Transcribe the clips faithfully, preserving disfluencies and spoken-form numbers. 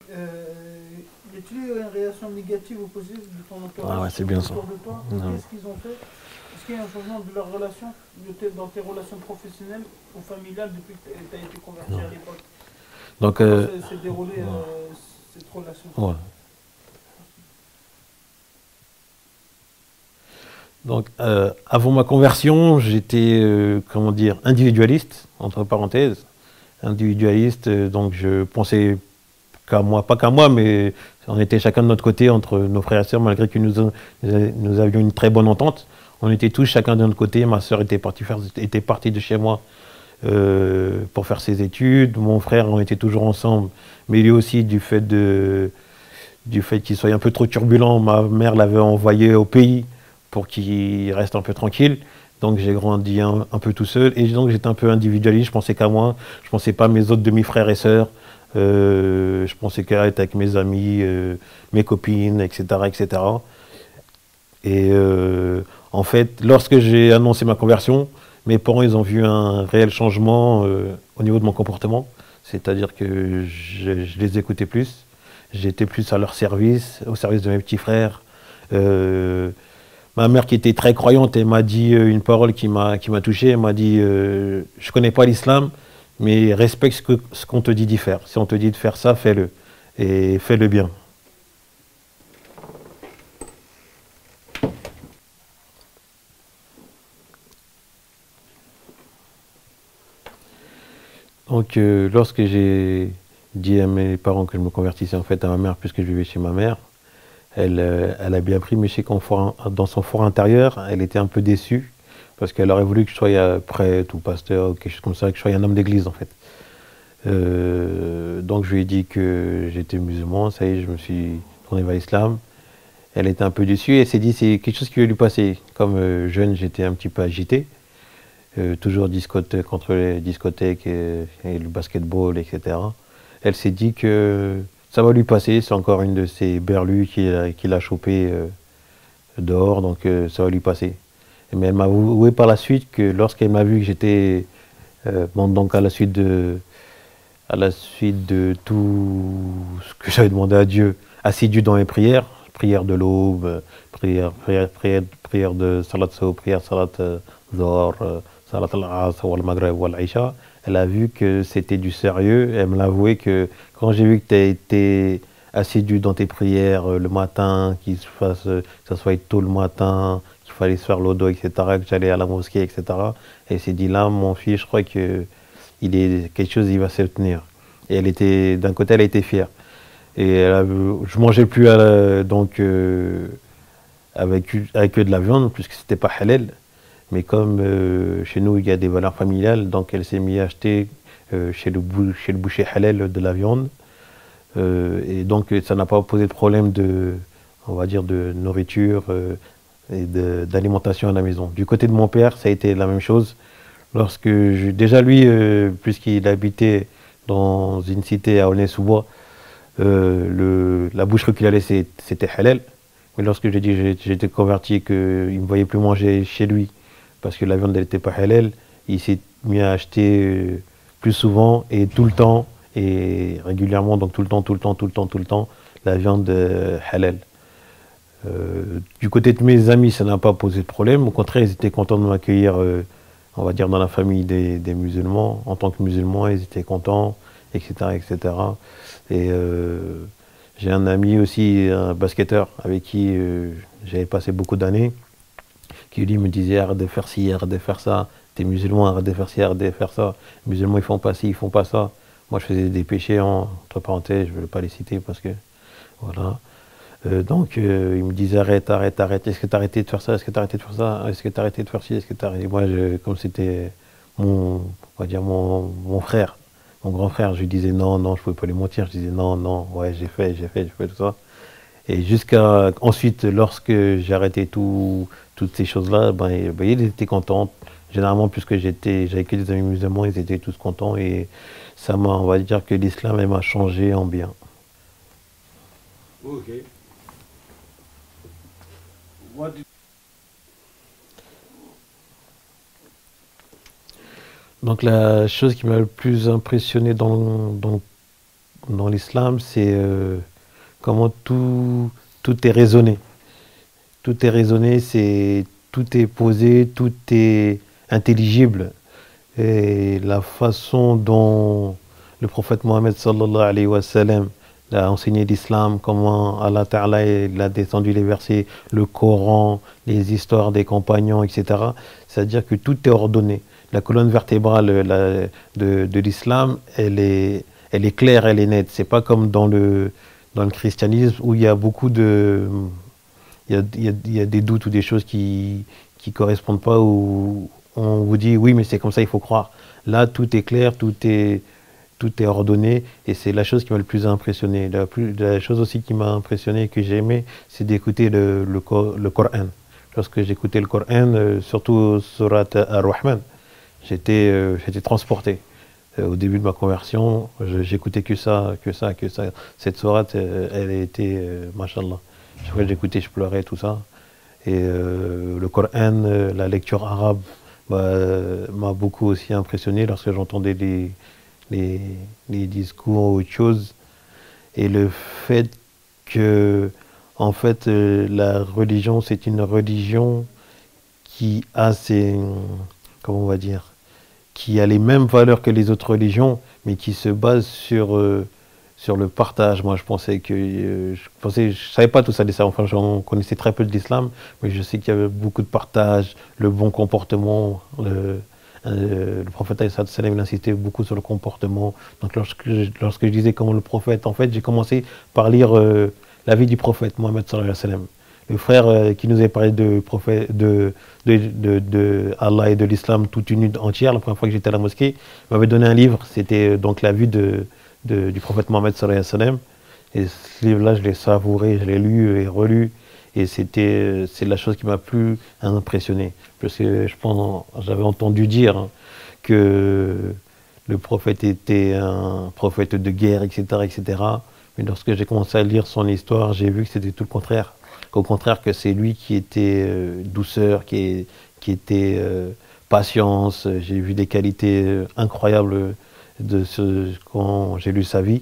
Euh, y a-t-il eu une réaction négative ou positive de ton Ah entourage ouais, c'est bien ça. autour de toi? Non. Qu'est-ce qu'ils ont fait? Est-ce qu'il y a un changement de leur relation de tes- dans tes relations professionnelles ou familiales depuis que tu as été converti Non. à l'époque? Donc, Comment euh, s'est s'est déroulée ouais. euh, cette relation? Ouais. Donc, euh, avant ma conversion, j'étais, euh, comment dire, individualiste, entre parenthèses. Individualiste, euh, donc je pensais qu'à moi, pas qu'à moi, mais on était chacun de notre côté entre nos frères et sœurs, malgré que nous, nous avions une très bonne entente. On était tous chacun de notre côté. Ma sœur était partie, faire, était partie de chez moi euh, pour faire ses études. Mon frère, on était toujours ensemble. Mais lui aussi, du fait, de, du fait qu'il soit un peu trop turbulent, ma mère l'avait envoyé au pays pour qu'il reste un peu tranquille. Donc j'ai grandi un, un peu tout seul. Et donc j'étais un peu individualiste. Je pensais qu'à moi. Je pensais pas à mes autres demi-frères et sœurs. Euh, je pensais qu'à être avec mes amis, euh, mes copines, et cetera, et cetera. Et euh, en fait, lorsque j'ai annoncé ma conversion, mes parents, ils ont vu un réel changement euh, au niveau de mon comportement. C'est-à-dire que je, je les écoutais plus. J'étais plus à leur service, au service de mes petits frères. Euh, ma mère, qui était très croyante, elle m'a dit euh, une parole qui m'a qui m'a touché. Elle m'a dit euh, je connais pas l'islam, mais respecte ce que ce qu'on te dit d'y faire. Si on te dit de faire ça, fais-le. Et fais-le bien. Donc, euh, lorsque j'ai dit à mes parents que je me convertissais en fait à ma mère, puisque je vivais chez ma mère, elle, euh, elle a bien pris, mais je sais qu'en fort- dans son fort intérieur, elle était un peu déçue, parce qu'elle aurait voulu que je sois euh, prêtre ou pasteur ou quelque chose comme ça, que je sois un homme d'église en fait. Euh, donc, je lui ai dit que j'étais musulman, ça y est, je me suis tourné vers l'islam. Elle était un peu déçue et elle s'est dit c'est quelque chose qui va lui passer. Comme euh, jeune, j'étais un petit peu agité. Euh, toujours discothèque, contre les discothèques et, et le basketball, et cetera. Elle s'est dit que ça va lui passer, c'est encore une de ces berlus qu'il a, qu'il a chopé euh, dehors, donc euh, ça va lui passer. Mais elle m'a avoué par la suite que lorsqu'elle m'a vu que j'étais, euh, bon, donc à la suite de, à la suite de tout ce que j'avais demandé à Dieu, assidu dans mes prières, prière de l'aube, prière, prière, prière, prière de salat so, prière salat euh, zohar, euh, salat al-asr, wal maghrib, wal isha, elle a vu que c'était du sérieux. Elle me l'a avoué que quand j'ai vu que tu as été assidu dans tes prières euh, le matin, qu'il se fasse, euh, que ça soit tôt le matin, qu'il fallait se faire l'odo, et cetera, que j'allais à la mosquée, et cetera. Et elle s'est dit là, mon fils, je crois que il est quelque chose, il va se tenir. Et elle était, d'un côté, elle était fière. Et elle a, je mangeais plus euh, donc euh, avec avec eux de la viande puisque c'était pas halal. Mais comme euh, chez nous il y a des valeurs familiales, donc elle s'est mise à acheter euh, chez le bou- chez le boucher halal de la viande. Euh, et donc ça n'a pas posé de problème de, on va dire, de nourriture euh, et de- d'alimentation à la maison. Du côté de mon père, ça a été la même chose. Lorsque je, déjà lui, euh, puisqu'il habitait dans une cité à Aulnay-sous-Bois, euh, le, la boucherie qu'il allait, c'est- c'était halal. Mais lorsque j'ai dit que j'ai- j'étais converti et qu'il ne me voyait plus manger chez lui parce que la viande n'était pas halal, il s'est mis à acheter euh, plus souvent et tout le temps et régulièrement, donc tout le temps, tout le temps, tout le temps, tout le temps, la viande euh, halal. Euh, du côté de mes amis, ça n'a pas posé de problème. Au contraire, ils étaient contents de m'accueillir, euh, on va dire, dans la famille des, des musulmans. En tant que musulmans, ils étaient contents, et cetera, et cetera. Et cetera. Et euh, j'ai un ami aussi, un basketteur, avec qui euh, j'avais passé beaucoup d'années, qui lui me disait arrête de faire ci, arrête de faire ça. T'es musulman, arrête de faire ci, arrête de faire ça. Les musulmans, ils font pas ci, ils font pas ça. Moi, je faisais des péchés, en, entre parenthèses, je ne vais pas les citer parce que, voilà. Euh, donc, euh, il me disait arrête, arrête, arrête. Est-ce que tu as arrêté de faire ça? Est-ce que tu as arrêté de faire ça? Est-ce que tu as arrêté de faire ci? Est-ce que tu arrêté? Moi, je, comme c'était mon, on va dire mon, mon frère, mon grand frère, je lui disais non, non, je ne pouvais pas lui mentir. Je disais non, non, ouais, j'ai fait, j'ai fait, j'ai fait tout ça. Et jusqu'à ensuite, lorsque j'ai arrêté tout, toutes ces choses-là, ben, et- ben, ils étaient contents. Généralement, puisque j'étais, j'avais que des amis musulmans, ils étaient tous contents. Et ça m'a, on va dire que l'islam, elle m'a changé en bien. Ok. What did- Donc la chose qui m'a le plus impressionné dans, dans, dans l'islam, c'est euh, comment tout, tout est raisonné. Tout est raisonné, c'est tout est posé, tout est intelligible. Et la façon dont le prophète Mohammed sallallahu alayhi wa sallam a enseigné l'islam, comment Allah Ta'ala a descendu les versets, le Coran, les histoires des compagnons, et cetera. C'est-à-dire que tout est ordonné. La colonne vertébrale la, de, de l'islam, elle est, elle est claire, elle est nette. C'est pas comme dans le, dans le christianisme où il y a beaucoup de... Il y a, il y a, il y a des doutes ou des choses qui ne correspondent pas, où on vous dit oui mais c'est comme ça, il faut croire. Là tout est clair, tout est, tout est ordonné, et c'est la chose qui m'a le plus impressionné. La, plus, la chose aussi qui m'a impressionné et que j'ai aimé, c'est d'écouter le, le, le Coran. Lorsque j'écoutais le Coran, euh, surtout Surat Ar-Rahman, j'étais euh, j'étais transporté. Euh, au début de ma conversion, j'écoutais que ça, que ça, que ça. Cette sourate, euh, elle a été, euh, mashallah. Chaque fois que j'écoutais, je pleurais, tout ça. Et euh, le Coran, euh, la lecture arabe, bah, euh, m'a beaucoup aussi impressionné lorsque j'entendais les, les, les discours ou autre chose. Et le fait que, en fait, euh, la religion, c'est une religion qui a ses, comment on va dire, qui a les mêmes valeurs que les autres religions, mais qui se base sur, euh, sur le partage. Moi, je pensais que, euh, je pensais, je savais pas tout ça, ça. Enfin, j'en connaissais très peu de l'islam, mais je sais qu'il y avait beaucoup de partage, le bon comportement. Le, euh, le prophète alayhi salam, il insistait beaucoup sur le comportement. Donc, lorsque je, lorsque je disais comment le prophète, en fait, j'ai commencé par lire euh, la vie du prophète Mohammed sallallahu alayhi wa sallam. Le frère euh, qui nous avait parlé de, prophète, de, de, de, de Allah et de l'islam toute une nuit entière, la première fois que j'étais à la mosquée, m'avait donné un livre, c'était euh, donc la vie de, de, du prophète Mohammed sallallahu alayhi wa sallam. Et ce livre-là, je l'ai savouré, je l'ai lu et relu, et c'était, c'est la chose qui m'a plus impressionné. Parce que je pense, j'avais entendu dire hein, que le prophète était un prophète de guerre, et cetera, et cetera. Mais lorsque j'ai commencé à lire son histoire, j'ai vu que c'était tout le contraire. Au contraire, que c'est lui qui était euh, douceur, qui, est, qui était euh, patience. J'ai vu des qualités euh, incroyables de ce, quand j'ai lu sa vie.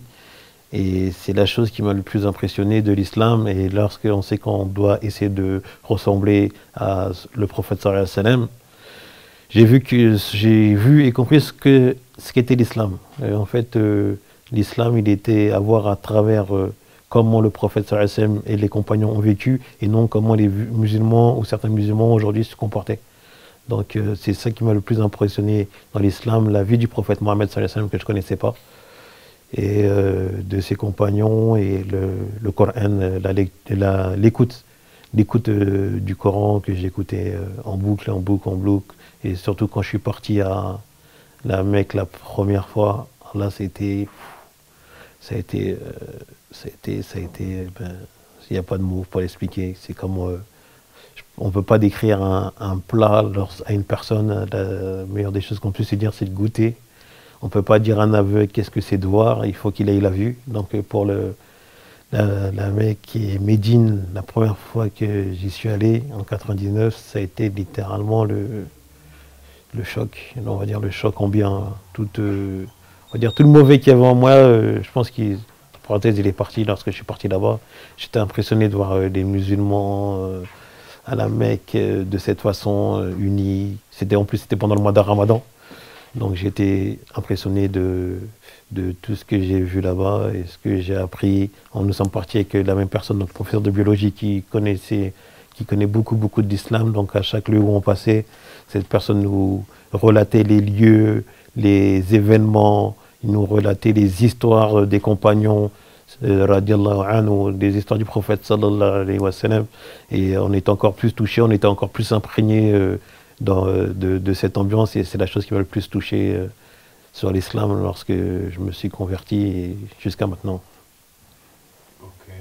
Et c'est la chose qui m'a le plus impressionné de l'islam. Et lorsqu'on sait qu'on doit essayer de ressembler à le prophète sallallahu alayhi wa sallam, j'ai vu, que, j'ai vu et compris ce que ce qu'était l'islam. En fait, euh, l'islam, il était à voir à travers... Euh, comment le prophète sallallahu alayhi wa sallam et les compagnons ont vécu, et non comment les musulmans ou certains musulmans aujourd'hui se comportaient. Donc euh, c'est ça qui m'a le plus impressionné dans l'islam, la vie du prophète Mohammed sallallahu alayhi wa sallam que je ne connaissais pas, et euh, de ses compagnons, et le, le Coran, la, l'écoute, l'écoute euh, du Coran que j'écoutais euh, en boucle, en boucle, en boucle, et surtout quand je suis parti à la Mecque la première fois, là c'était... Ça a été, euh, ça a été, ça a été, ben, il n'y a pas de mots pour l'expliquer. C'est comme, euh, on ne peut pas décrire un, un plat à une personne. La meilleure des choses qu'on puisse se dire, c'est de goûter. On ne peut pas dire à un aveugle qu'est-ce que c'est de voir. Il faut qu'il ait la vue. Donc pour le, la, la Mecque et Médine, la première fois que j'y suis allé en quatre-vingt-dix-neuf, ça a été littéralement le, le choc. On va dire le choc ambiant. Toute, euh, on va dire tout le mauvais qu'il y avait en moi, euh, je pense qu'il, parenthèse, il est parti lorsque je suis parti là-bas. J'étais impressionné de voir euh, des musulmans euh, à la Mecque euh, de cette façon, euh, unis. C'était, en plus, c'était pendant le mois de Ramadan. Donc j'étais impressionné de, de tout ce que j'ai vu là-bas et ce que j'ai appris. On nous sommes partis avec la même personne, notre professeur de biologie qui connaissait, qui connaît beaucoup, beaucoup d'islam. Donc à chaque lieu où on passait, cette personne nous relatait les lieux, les événements. Il nous relatait les histoires des compagnons, euh, radiallahu anhu, des histoires du prophète sallallahu alayhi wa sallam. Et on était encore plus touchés, on était encore plus imprégnés euh, dans, euh, de, de cette ambiance. Et c'est la chose qui m'a le plus touché euh, sur l'islam lorsque je me suis converti jusqu'à maintenant. Ok.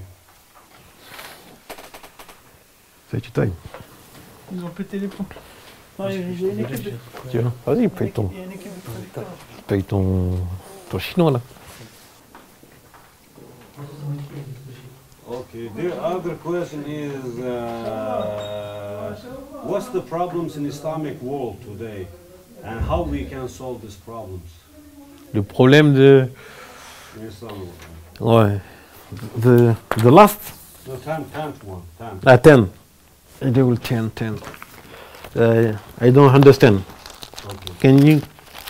Ça tu tailles. Ils ont pété les plombs. Non, il y a une équipe de... Tu vois, vas-y, paye ton, Il y a une équipe de traducteurs. paye ton, ton chinois là. Okay. The other question is, uh, what's the problems in Islamic world today, and how we can solve these problems? Le problème de, in Islam. Ouais. The, the last? No, ten, tenth one. Ten. Ah, ten. They will ten, ten. Uh, I don't understand. Okay. Can you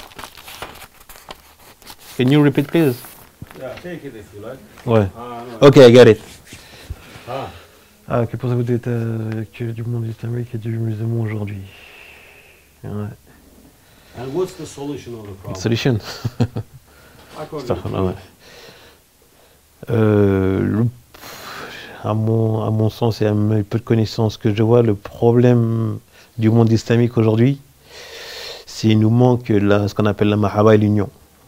can you repeat, please? Yeah, take it if you like. Ouais. Ah, no. Ok, I get it. Ah. Ah, que pensez-vous de l'état actuel du monde islamique et du musulman aujourd'hui? Ouais. And what's the solution of the problem? Solution. According to Astaghfirullah, you. ouais. Euh, le- à, mon, à mon sens et à mes peu de connaissances que je vois, le problème du monde islamique aujourd'hui, c'est qu'il nous manque la, ce qu'on appelle la mahaba et l'union.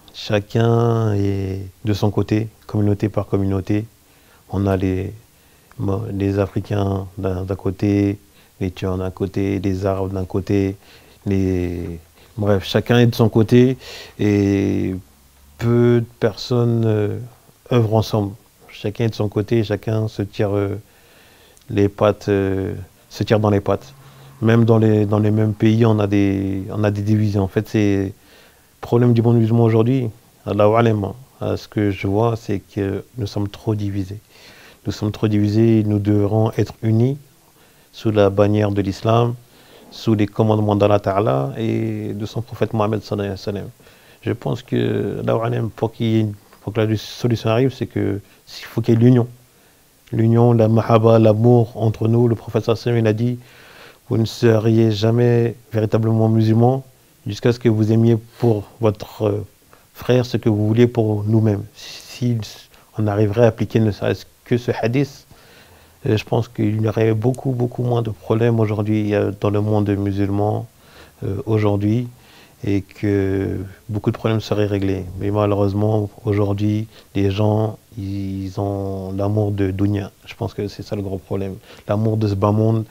Chacun est de son côté, communauté par communauté. On a les, bon, les Africains d'un d'un côté, les Turcs d'un côté, les Arabes d'un côté, les... Bref, chacun est de son côté et peu de personnes euh, œuvrent ensemble. Chacun est de son côté, chacun se tire euh, les pattes, euh, se tire dans les pattes. Même dans les, dans les mêmes pays, on a des, on a des divisions. En fait, c'est le problème du monde musulman aujourd'hui. Allahu alam, hein. Ce que je vois, c'est que nous sommes trop divisés. Nous sommes trop divisés, nous devrons être unis sous la bannière de l'islam, sous les commandements d'Allah Ta'ala et de son prophète Mohammed sallallahu alayhi wa sallam. Je pense que Allahu alam, pour, qu'il, pour que la solution arrive, c'est que il faut qu'il y ait l'union. L'union, la mahaba, l'amour entre nous. Le prophète sallallahu alayhi wa sallam, il a dit: vous ne seriez jamais véritablement musulmans jusqu'à ce que vous aimiez pour votre frère ce que vous vouliez pour nous-mêmes. Si on arriverait à appliquer ne serait-ce que ce hadith, je pense qu'il y aurait beaucoup, beaucoup moins de problèmes aujourd'hui dans le monde musulman euh, aujourd'hui et que beaucoup de problèmes seraient réglés. Mais malheureusement, aujourd'hui, les gens, ils ont l'amour de dunya. Je pense que c'est ça le gros problème. L'amour de ce bas monde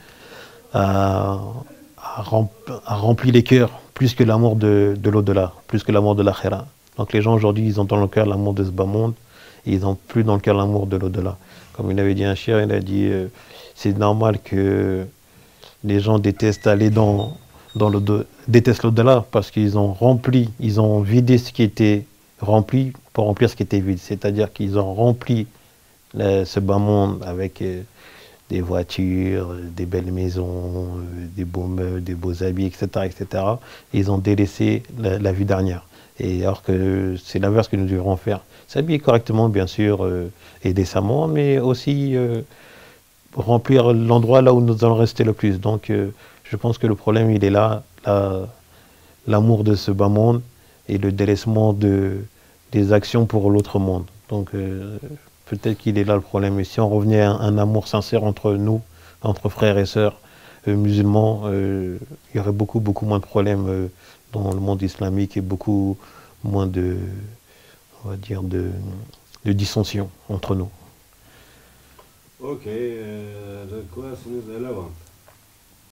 a, a, rempli, a rempli les cœurs plus que l'amour de, de l'au-delà, plus que l'amour de l'akhira. Donc les gens aujourd'hui, ils ont dans le cœur l'amour de ce bas monde et ils n'ont plus dans le cœur l'amour de l'au-delà. Comme il avait dit un chien, il a dit euh, c'est normal que les gens détestent aller dans, dans le détestent l'au-delà parce qu'ils ont rempli, ils ont vidé ce qui était rempli pour remplir ce qui était vide. C'est-à-dire qu'ils ont rempli le, ce bas monde avec euh, des voitures, des belles maisons, euh, des beaux meubles, des beaux habits, et cetera, et cetera. Et ils ont délaissé la, la vie dernière. Et alors que c'est l'inverse que nous devrons faire. S'habiller correctement, bien sûr, euh, et décemment, mais aussi euh, remplir l'endroit là où nous allons rester le plus. Donc, euh, je pense que le problème, il est là, l'amour la, de ce bas monde et le délaissement de, des actions pour l'autre monde. Donc, euh, peut-être qu'il est là le problème. Et si on revenait à un, un amour sincère entre nous, entre frères et sœurs euh, musulmans, euh, il y aurait beaucoup, beaucoup moins de problèmes euh, dans le monde islamique et beaucoup moins de, on va dire, de, de dissension entre nous. Okay, uh, the question is eleven.